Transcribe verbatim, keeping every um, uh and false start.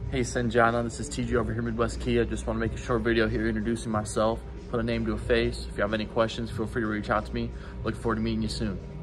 Hey Sanjana, this is T J over here, Midwest Kia. Just want to make a short video here introducing myself, put a name to a face. If you have any questions, feel free to reach out to me. Look forward to meeting you soon.